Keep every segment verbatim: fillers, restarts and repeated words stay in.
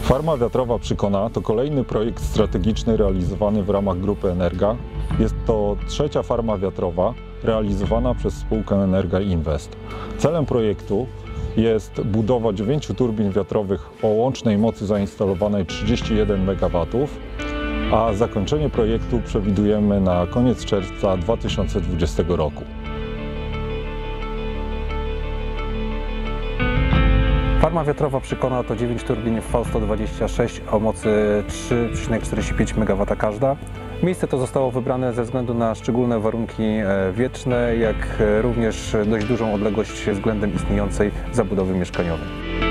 Farma wiatrowa Przykona to kolejny projekt strategiczny realizowany w ramach Grupy Energa. Jest to trzecia farma wiatrowa realizowana przez spółkę Energa Invest. Celem projektu jest budowa dziewięciu turbin wiatrowych o łącznej mocy zainstalowanej trzydzieści jeden megawatów, a zakończenie projektu przewidujemy na koniec czerwca dwa tysiące dwudziestego roku. Farma wiatrowa Przykona to dziewięć turbin V sto dwadzieścia sześć o mocy trzy przecinek czterdzieści pięć megawata każda. Miejsce to zostało wybrane ze względu na szczególne warunki wietrzne, jak również dość dużą odległość względem istniejącej zabudowy mieszkaniowej.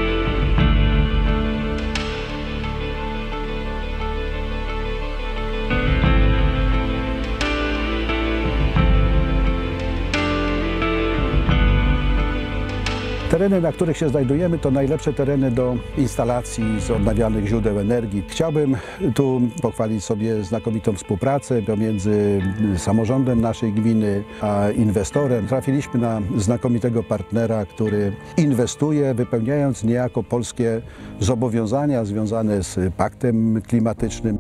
Tereny, na których się znajdujemy, to najlepsze tereny do instalacji z odnawialnych źródeł energii. Chciałbym tu pochwalić sobie znakomitą współpracę pomiędzy samorządem naszej gminy a inwestorem. Trafiliśmy na znakomitego partnera, który inwestuje, wypełniając niejako polskie zobowiązania związane z paktem klimatycznym.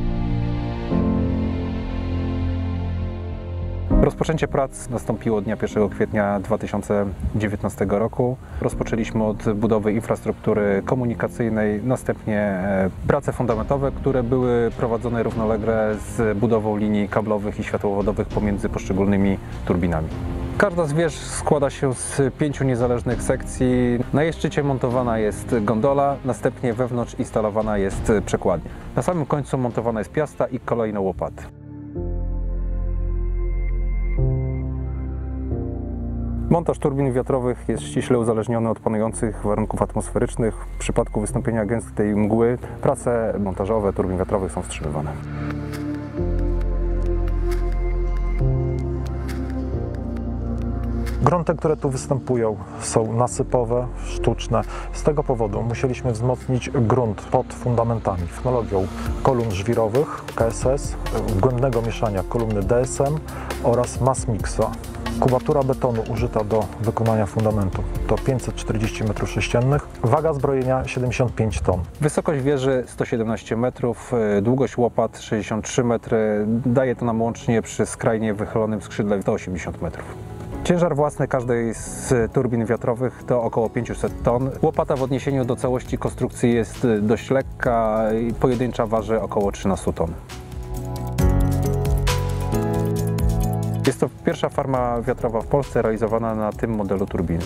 Rozpoczęcie prac nastąpiło dnia pierwszego kwietnia dwa tysiące dziewiętnastego roku. Rozpoczęliśmy od budowy infrastruktury komunikacyjnej, następnie prace fundamentowe, które były prowadzone równolegle z budową linii kablowych i światłowodowych pomiędzy poszczególnymi turbinami. Każda z wież składa się z pięciu niezależnych sekcji. Na jej szczycie montowana jest gondola, następnie wewnątrz instalowana jest przekładnia. Na samym końcu montowana jest piasta i kolejno łopaty. Montaż turbin wiatrowych jest ściśle uzależniony od panujących warunków atmosferycznych. W przypadku wystąpienia gęstej mgły prace montażowe turbin wiatrowych są wstrzymywane. Grunty, które tu występują, są nasypowe, sztuczne. Z tego powodu musieliśmy wzmocnić grunt pod fundamentami technologią kolumn żwirowych K S S, głębnego mieszania kolumny D S M oraz mass mixa. Kubatura betonu użyta do wykonania fundamentu to pięćset czterdzieści metrów sześciennych, waga zbrojenia siedemdziesiąt pięć ton. Wysokość wieży sto siedemnaście metrów, długość łopat sześćdziesiąt trzy metry, daje to nam łącznie przy skrajnie wychylonym skrzydle sto osiemdziesiąt metrów. Ciężar własny każdej z turbin wiatrowych to około pięćset ton. Łopata w odniesieniu do całości konstrukcji jest dość lekka i pojedyncza waży około trzynaście ton. Jest to pierwsza farma wiatrowa w Polsce realizowana na tym modelu turbiny.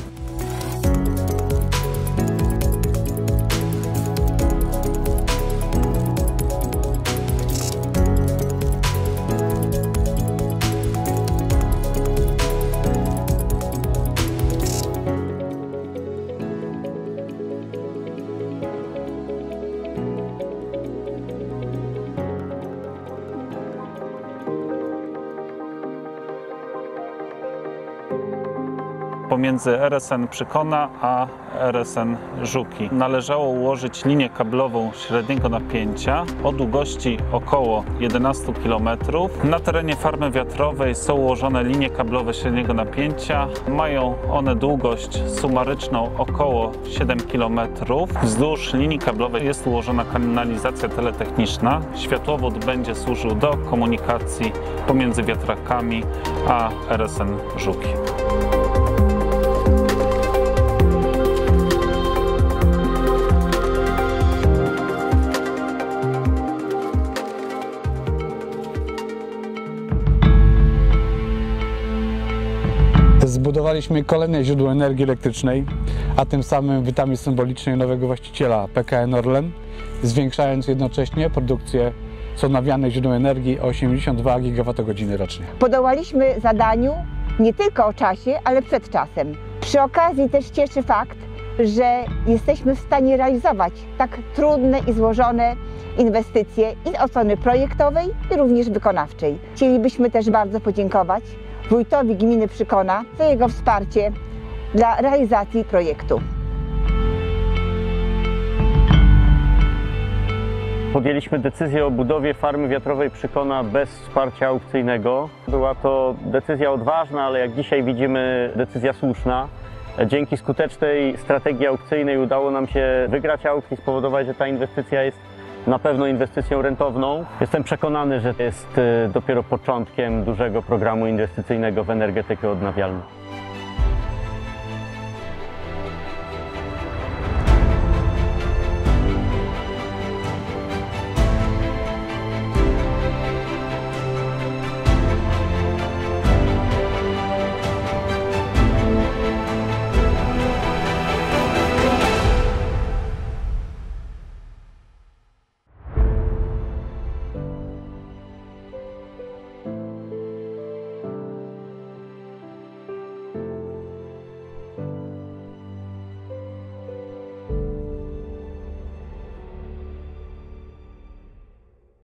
Pomiędzy R S N Przykona a R S N Żuki należało ułożyć linię kablową średniego napięcia o długości około jedenaście kilometrów. Na terenie farmy wiatrowej są ułożone linie kablowe średniego napięcia. Mają one długość sumaryczną około siedem kilometrów. Wzdłuż linii kablowej jest ułożona kanalizacja teletechniczna. Światłowód będzie służył do komunikacji pomiędzy wiatrakami a R S N Żuki. Zbudowaliśmy kolejne źródło energii elektrycznej, a tym samym witamy symbolicznie nowego właściciela P K N Orlen, zwiększając jednocześnie produkcję z odnawialnych źródeł energii o osiemdziesiąt dwa gigawatogodziny rocznie. Podołaliśmy zadaniu nie tylko o czasie, ale przed czasem. Przy okazji też cieszy fakt, że jesteśmy w stanie realizować tak trudne i złożone inwestycje i od strony projektowej, i również wykonawczej. Chcielibyśmy też bardzo podziękować wójtowi gminy Przykona za jego wsparcie dla realizacji projektu. Podjęliśmy decyzję o budowie farmy wiatrowej Przykona bez wsparcia aukcyjnego. Była to decyzja odważna, ale jak dzisiaj widzimy, decyzja słuszna. Dzięki skutecznej strategii aukcyjnej udało nam się wygrać aukcję i spowodować, że ta inwestycja jest na pewno inwestycją rentowną. Jestem przekonany, że to jest dopiero początkiem dużego programu inwestycyjnego w energetykę odnawialną.